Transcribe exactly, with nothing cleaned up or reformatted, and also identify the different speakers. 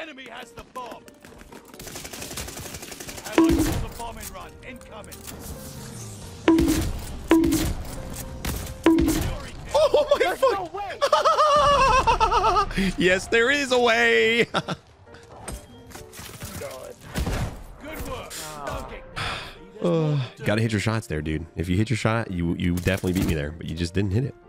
Speaker 1: enemy has the bomb. Allies have the bombing run incoming.
Speaker 2: Oh my
Speaker 3: There's
Speaker 2: fuck!
Speaker 3: no way.
Speaker 2: Yes, there is a way.
Speaker 3: God.
Speaker 1: Good work. Don't get
Speaker 2: Uh, gotta hit your shots there, dude. If you hit your shot, you you definitely beat me there, but you just didn't hit it.